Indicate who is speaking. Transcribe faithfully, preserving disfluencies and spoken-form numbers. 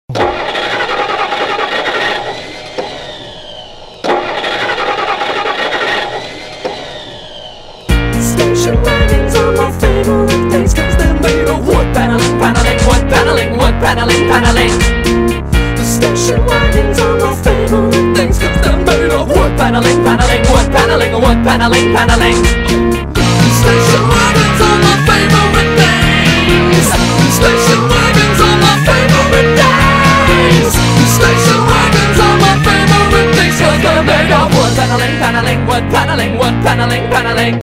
Speaker 1: Station wagons are my favorite things, cause they're made of wood paneling, paneling, wood paneling, wood paneling, paneling. The station wagons are my favorite things, cause they're made of wood paneling, paneling, wood paneling, wood paneling, paneling. The station wagons are my favorite things. The station wagons are my favorite things. The station wagons are my favorite things, cause they're made of wood paneling, paneling, wood paneling, wood paneling, paneling.